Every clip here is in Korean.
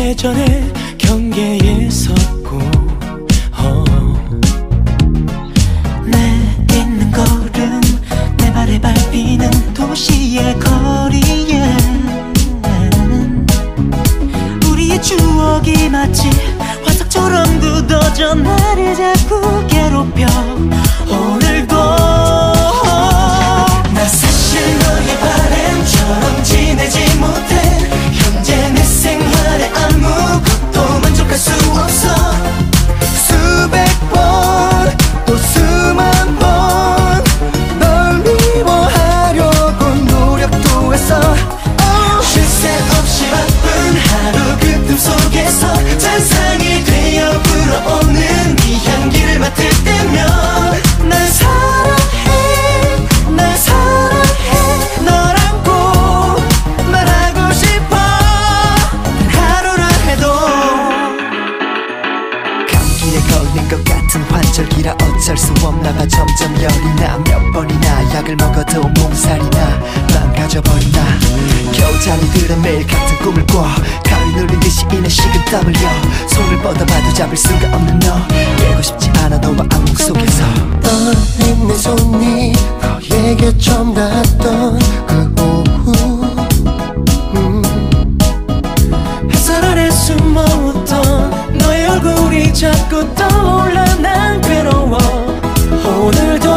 예전에 경계에 섰고 내 있는 걸음 내 발에 밟히는 도시의 거리에 우리의 추억이 마치 화석처럼 굳어져 나를 자꾸 괴롭혀. 오늘도 나 사실 너의 바람처럼 지내지 못해. 현재 내 생활에 아무것도 만족할 수 없어. 수백 번 또 수만 번 널 미워하려고 노력도 했어. 쉴 새 없이 바쁜 하루 그 틈 속에서 잔상이 되어 불어오는 네 향기를 맡을 때면 날 사랑해 날 사랑해 널 안고 말하고 싶어. 단 하루라 해도 감기에 걸린 것 같은 환절기라 어쩔 수 없나 봐. 점점 열이 나 몇 번이나 약을 먹어도 몸살이 나 망가져버린다. 겨우잠이들은 매일 같은 꿈을 꿔. 가위 눌린 듯이 이내 식은 땀 흘려. 손을 뻗어봐도 잡을 수가 없는 너. 깨고 싶지 않아 너와 악몽 속에서. 떨린 내 손이 너에게 처음 닿았던 그 오후 햇살 아래 숨어왔던 너의 얼굴이 자꾸 떠올라. 난 괴로워 오늘도.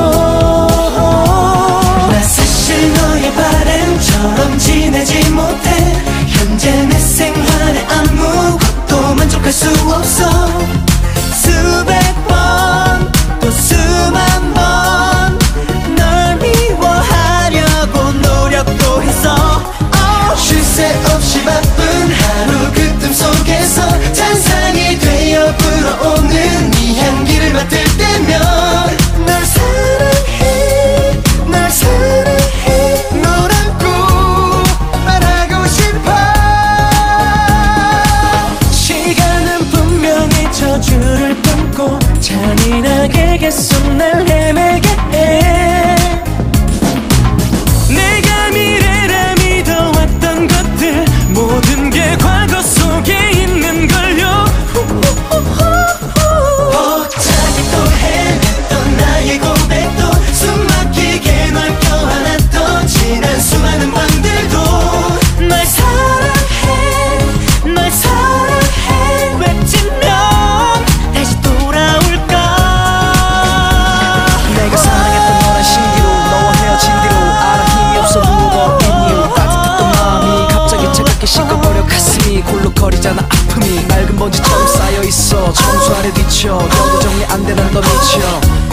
나 사실 너의 바람처럼 지내지 못해. 현재 내 생활에 아무것도 만족할 수 없어. 수백 번 또 수만 번 널 미워하려고 노력도 했어. 쉴 새 없이 바쁜 하루 그 틈 속에서 잔상이 되어 불어오는 네 향기를 맡을 때면 널 사랑해 널 사랑해 널 안고 말하고 싶어. 시간은 분명히 저주를 품고 잔인하게 계속 날 헤매게 해. 내가 미래라 믿어왔던 것들 모든 게 과거 속에 있는 걸요. 어차피 또 헤맸던 나의 고백도 숨막히게 널 껴안았던 지난 수많은 밤들도 널 사랑해 널 사랑해 외치면 다시 돌아올까. 내가 사랑했던 너란 신기루 너와 헤어진 뒤로 알아 힘이 없어 누워있니. 따뜻했던 마음이 갑자기 차갑게 식어버려. 가슴이 굴룩거리잖아. 아픔이 맑은 먼지처럼 쌓여있어. 청소 아래 뒤쳐 영구 정리 안 되는 너 미쳐.